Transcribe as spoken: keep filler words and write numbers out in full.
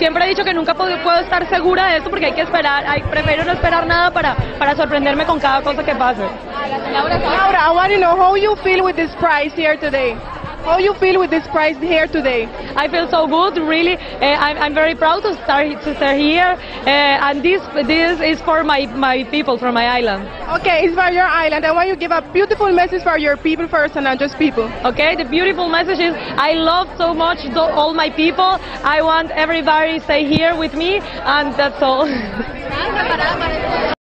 siempre he dicho que nunca puedo, puedo estar segura de esto porque hay que esperar, hay, prefiero no esperar nada para, para sorprenderme con cada cosa que pase. Laura, I want to know how you feel with this prize here today. How you feel with this prize here today? I feel so good, really. Uh, I'm, I'm very proud to start to start here, uh, and this this is for my my people from my island. Okay, it's for your island. I want you to give a beautiful message for your people first, and not just people. Okay, the beautiful message is I love so much all my people. I want everybody to stay here with me, and that's all.